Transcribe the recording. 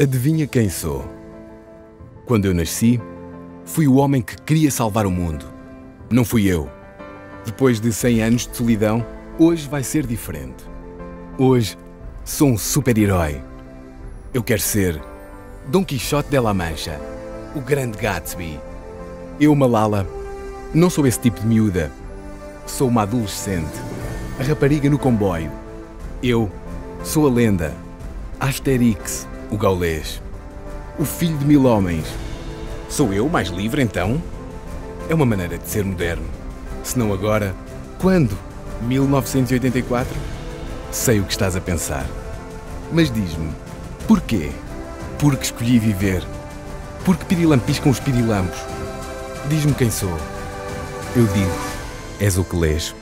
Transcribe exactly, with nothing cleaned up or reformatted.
Adivinha quem sou? Quando eu nasci, fui o homem que queria salvar o mundo. Não fui eu. Depois de cem anos de solidão, hoje vai ser diferente. Hoje sou um super-herói. Eu quero ser Dom Quixote de La Mancha, o grande Gatsby. Eu, Malala, não sou esse tipo de miúda. Sou uma adolescente, a rapariga no comboio. Eu sou a lenda, Asterix, o gaulês, o filho de mil homens. Sou eu mais livre, então? É uma maneira de ser moderno. Se não agora, quando? mil novecentos e oitenta e quatro? Sei o que estás a pensar. Mas diz-me, porquê? Porque escolhi viver. Porque pirilampiscam os pirilampos. Diz-me quem sou. Eu digo, és o que lês.